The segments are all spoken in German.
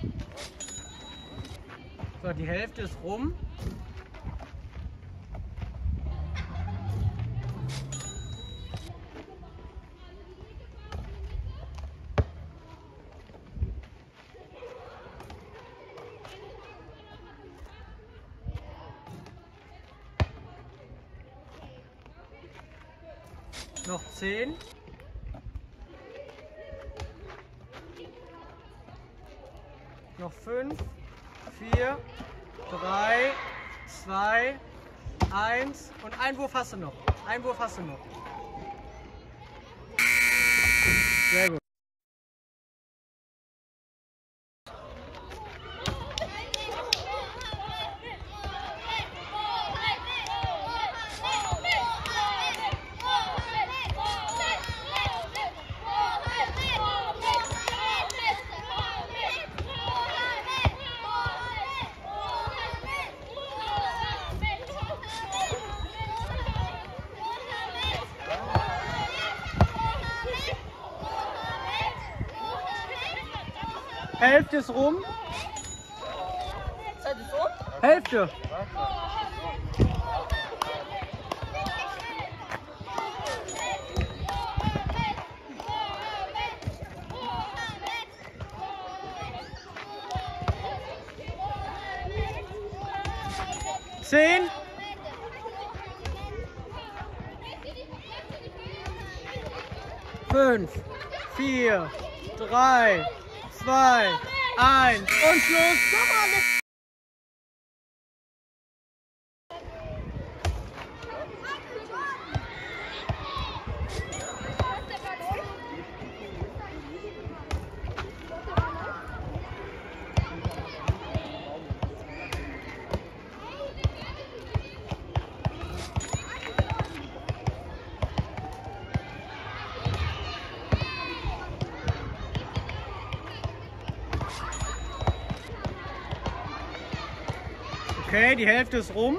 So, die Hälfte ist rum. Noch 10. Noch 5, 4, 3, 2, 1 und einen Wurf hast du noch. Einen Wurf hast du noch. Sehr gut. Hälfte ist rum. Zeit ist um? Hälfte. Zehn. 5, 4, 3, 2, 1 und Schluss. Okay, die Hälfte ist rum.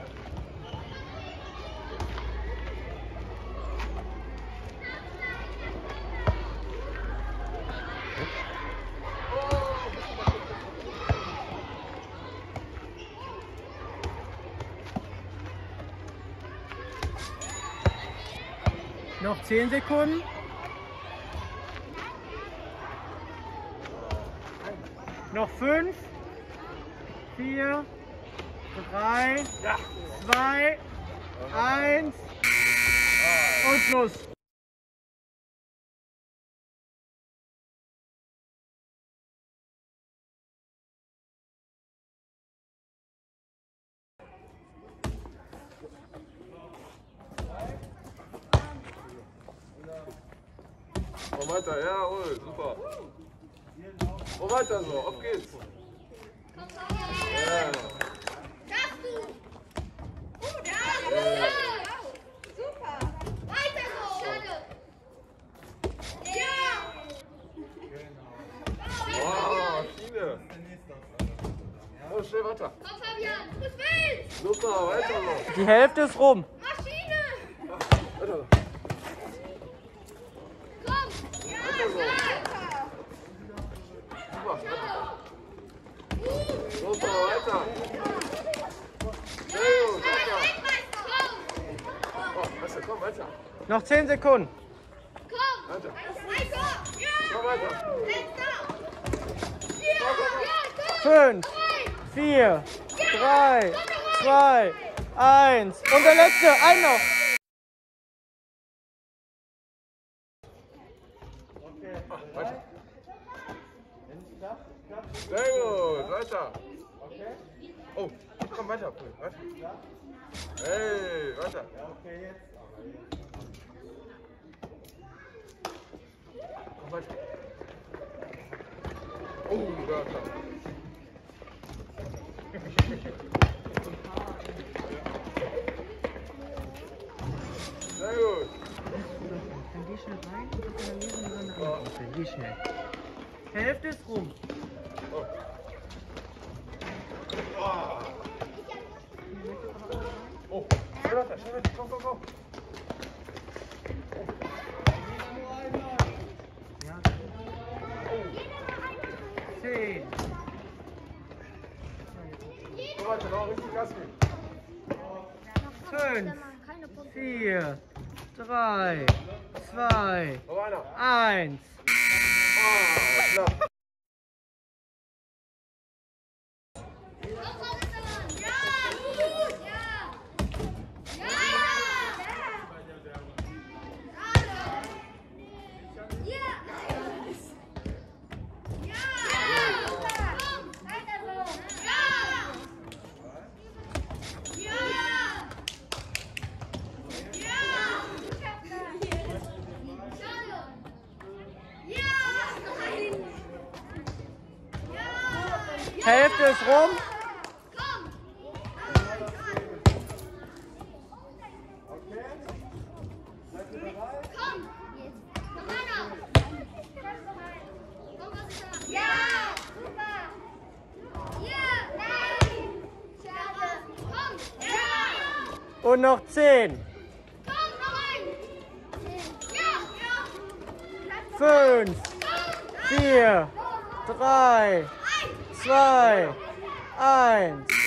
Noch 10 Sekunden. Noch 5, 4, 3, 2, 1 und Schluss. Komm weiter, jawohl, super. Komm weiter so, auf geht's. Ja. Schaffst du! Ja! Super! Weiter so! Ja! Wow, Schiene. Oh, schnell weiter. Komm Fabian, du bist wild! Super, weiter so. Die Hälfte ist rum. Maschine! Weiter so. Komm! Ja! Weiter! Super, super, weiter. Sehr gut, weiter. Oh, weiter, komm, weiter. Noch 10 Sekunden. Komm! Weiter. Weiter! Ja! Komm weiter. Letzter! Ja! 5, 4, 3, 2, 1 und der letzte, ein noch. Weiter. Sehr gut, weiter. Oh, komm weiter, Pui, weiter. Hey, weiter. Komm weiter. Oh, weiter. Sehr gut. Dann geh schnell rein und dann lesen wir nach hinten. Geh schnell. Hälfte ist rum. Oh. Oh, schnell weiter, komm, komm, komm. Ja. 10, weiter, noch richtig Gas geben. 5, 4, 3, 2, Noch einer. 1. Ah, knapp. Hälfte ist rum. Und noch 10. 5, 4, 3, 2, 1.